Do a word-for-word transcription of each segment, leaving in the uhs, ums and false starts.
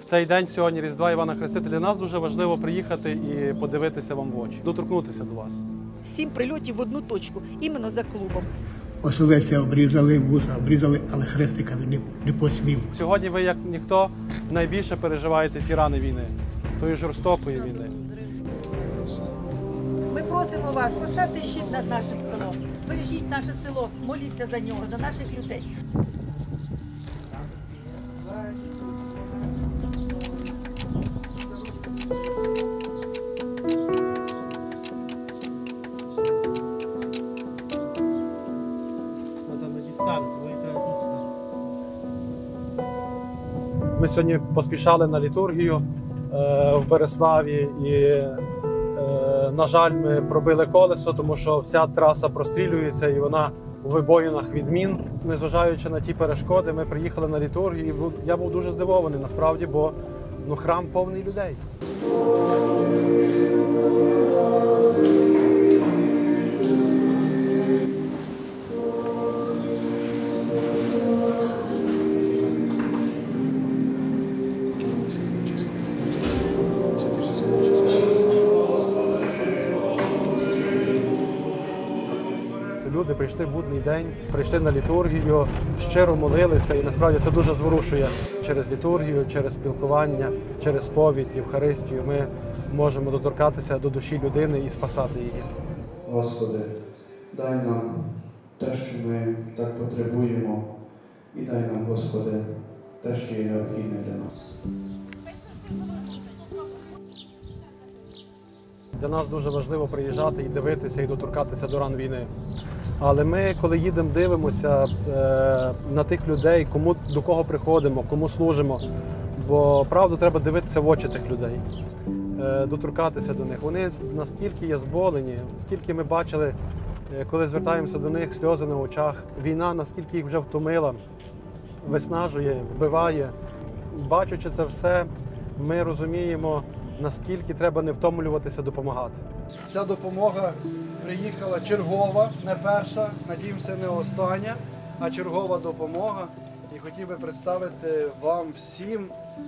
В цей день сьогодні Різдва Івана Хрестителя для нас дуже важливо приїхати і подивитися вам в очі, доторкнутися до вас. Сім прильотів в одну точку, іменно за клубом. Оселеця обрізали, вуса обрізали, але хрестика він не, не посмів. Сьогодні ви, як ніхто, найбільше переживаєте ці рани війни, тої жорстокої війни. Ми просимо вас, поставте щит над наше село, збережіть наше село, моліться за нього, за наших людей. Ми сьогодні поспішали на літургію е, в Береславі і, е, на жаль, ми пробили колесо, тому що вся траса прострілюється і вона у вибоїнах від мін. Незважаючи на ті перешкоди, ми приїхали на літургію і я був дуже здивований насправді, бо ну, храм повний людей. Люди прийшли в будний день, прийшли на літургію, щиро молилися, і насправді це дуже зворушує. Через літургію, через спілкування, через сповідь, Євхаристію ми можемо доторкатися до душі людини і спасати її. Господи, дай нам те, що ми так потребуємо, і дай нам, Господи, те, що є необхідне для нас. Для нас дуже важливо приїжджати і дивитися, і доторкатися до ран війни. Але ми, коли їдемо, дивимося е, на тих людей, кому, до кого приходимо, кому служимо. Бо правду треба дивитися в очі тих людей, е, доторкатися до них. Вони наскільки є зболені, скільки ми бачили, е, коли звертаємося до них, сльози на очах. Війна, наскільки їх вже втомила, виснажує, вбиває. Бачачи це все, ми розуміємо, наскільки треба не втомлюватися допомагати. Ця допомога приїхала чергова, не перша, надіємося, не остання, а чергова допомога. І хотів би представити вам всім,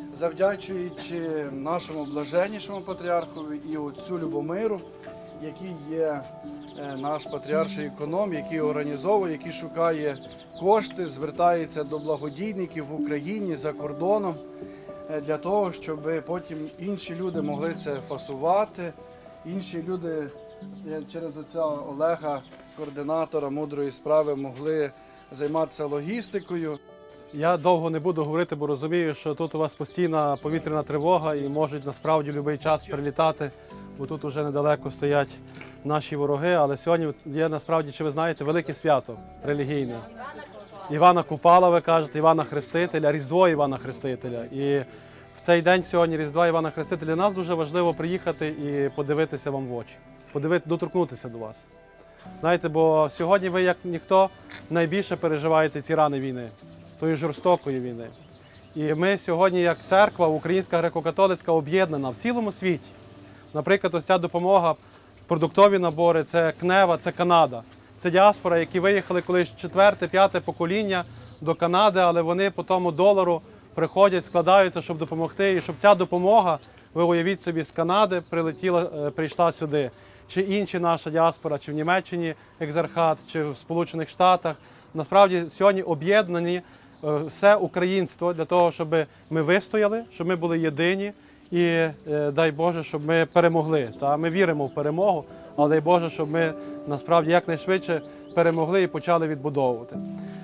завдячуючи нашому блаженнішому патріархові і отцю Любомиру, який є наш потриарший економ, який організовує, який шукає кошти, звертається до благодійників в Україні, за кордоном, для того, щоб потім інші люди могли це фасувати, інші люди через отця Олега, координатора мудрої справи, могли займатися логістикою. Я довго не буду говорити, бо розумію, що тут у вас постійна повітряна тривога і можуть насправді в будь-який час прилітати, бо тут вже недалеко стоять наші вороги. Але сьогодні є насправді, чи ви знаєте, велике свято релігійне. Івана Купала, ви кажете, Івана Хрестителя, Різдво Івана Хрестителя. І в цей день сьогодні Різдва Івана Хрестителя для нас дуже важливо приїхати і подивитися вам в очі, подивити, доторкнутися до вас. Знаєте, бо сьогодні ви, як ніхто, найбільше переживаєте ці рани війни, тої жорстокої війни. І ми сьогодні, як церква, Українська греко-католицька, об'єднана в цілому світі. Наприклад, ось ця допомога, продуктові набори, це КНЕВА, це Канада. Це діаспора, які виїхали колись четверте, п'яте покоління до Канади, але вони по тому долару приходять, складаються, щоб допомогти. І щоб ця допомога, ви уявіть собі, з Канади прилетіла, прийшла сюди. Чи інші наша діаспора, чи в Німеччині екзархат, чи в Сполучених Штатах. Насправді сьогодні об'єднані все українство для того, щоб ми вистояли, щоб ми були єдині і, дай Боже, щоб ми перемогли. Та ми віримо в перемогу, але дай Боже, щоб ми насправді якнайшвидше перемогли і почали відбудовувати.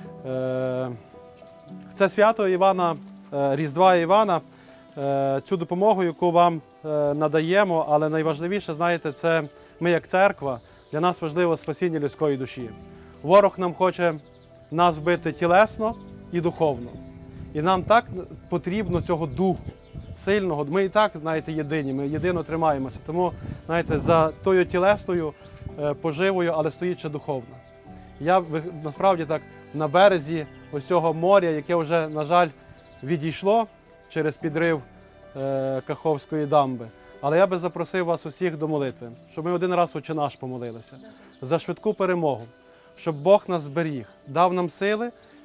Це свято Івана, Різдва Івана, цю допомогу, яку вам надаємо, але найважливіше, знаєте, це ми як церква, для нас важливо спасіння людської душі. Ворог нам хоче нас вбити тілесно і духовно. І нам так потрібно цього духу сильного. Ми і так, знаєте, єдині, ми єдино тримаємося. Тому, знаєте, за тою тілесною поживою, але стоїть ще духовна. Я насправді так на березі ось цього моря, яке вже, на жаль, відійшло через підрив Каховської дамби. Але я би запросив вас усіх до молитви, щоб ми один раз Отче наш помолилися за швидку перемогу, щоб Бог нас зберіг, дав нам сили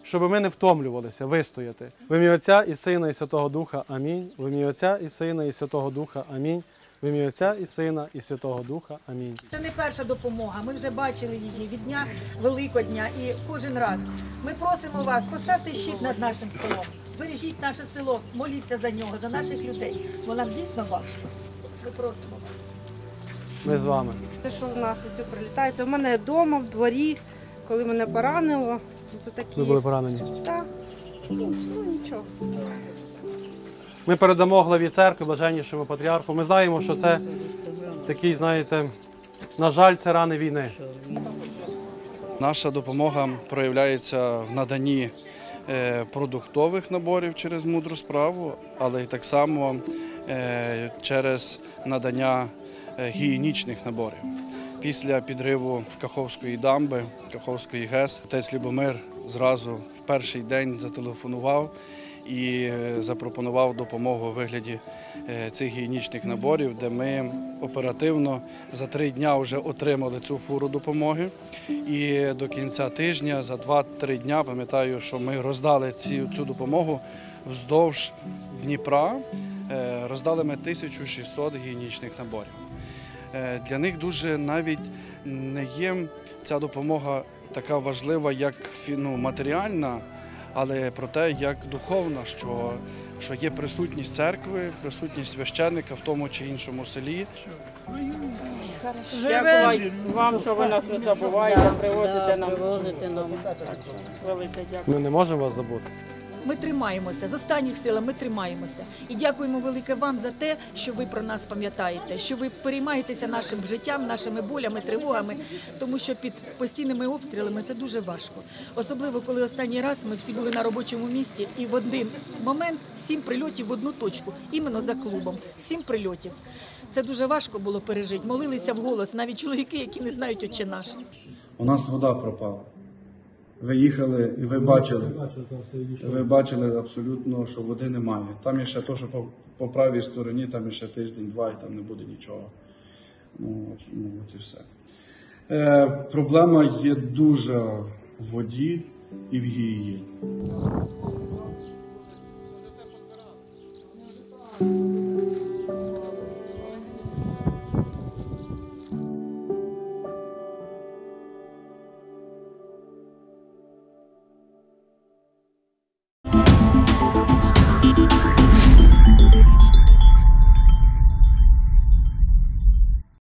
щоб ми не втомлювалися, вистояти. В ім'я Отця і Сина, і Святого Духа. Амінь. В ім'я Отця і Сина, і Святого Духа. Амінь. В ім'я Отця і Сина, і Святого Духа. Амінь. Це не перша допомога. Ми вже бачили її від дня Великодня і кожен раз. Ми просимо вас, поставте щит над нашим селом, збережіть наше село, моліться за нього, за наших людей. Бо нам дійсно важко. Ми просимо вас. Ми з вами. Те, що в нас усе прилітається. У мене вдома, в дворі, коли мене поранило. Це такі. Ви були поранені. Так. Ну, ну, нічого. Ми передамо главі церкви, блаженнішому патріарху. Ми знаємо, що це такий, знаєте, на жаль, це рани війни. Наша допомога проявляється в наданні е, продуктових наборів через мудру справу, але й так само е, через надання е, гігієнічних наборів. Після підриву Каховської дамби, Каховської ГЕС, отець Любомир зразу в перший день зателефонував і запропонував допомогу у вигляді цих гігієнічних наборів, де ми оперативно за три дні вже отримали цю фуру допомоги. І до кінця тижня, за два-три дні, пам'ятаю, що ми роздали цю, цю допомогу вздовж Дніпра, роздали ми тисячу шістсот гігієнічних наборів. Для них дуже навіть не є ця допомога така важлива, як ну, матеріальна, але про те, як духовна, що, що є присутність церкви, присутність священника в тому чи іншому селі. Дякую вам, що ви нас не забуваєте, привозите нам. Велике дякую. Ми не можемо вас забути. Ми тримаємося, з останніх сил ми тримаємося. І дякуємо велике вам за те, що ви про нас пам'ятаєте, що ви переймаєтеся нашим життям, нашими болями, тривогами, тому що під постійними обстрілами це дуже важко. Особливо, коли останній раз ми всі були на робочому місці і в один момент сім прильотів в одну точку, іменно за клубом, сім прильотів. Це дуже важко було пережити, молилися вголос, навіть чоловіки, які не знають Отче наш. У нас вода пропала. Ви їхали і ви бачили, ви бачили абсолютно, що води немає. Там є ще те, що по, по правій стороні, там є ще тиждень-два і там не буде нічого. Ну, от, ну от і все. Е, проблема є дуже в воді і в гігієні.